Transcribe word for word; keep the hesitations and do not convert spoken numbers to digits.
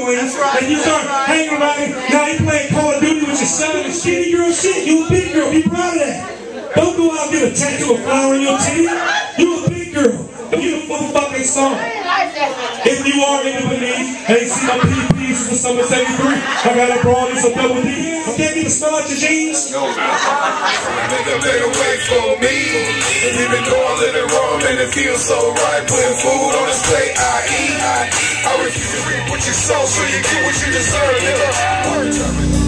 queen. Right, and you start right. hanging around him. Now you playing Call of Duty with your son and skinny girl shit. You a big girl. Be proud of that. Don't go out and get a tattoo of flower on your titty. You a big girl. Don't get a full fucking song. If you are into beneath, ain't see my P Ps for summer seventy-three. I got a broad and some double D. I can't even smell like your jeans. No, nigga, better wait for me. And even though I live it wrong, man, it feels so right. Putting food on his plate, I eat, I eat. I refuse to reap what you sow, so you get what you deserve, nigga. Word,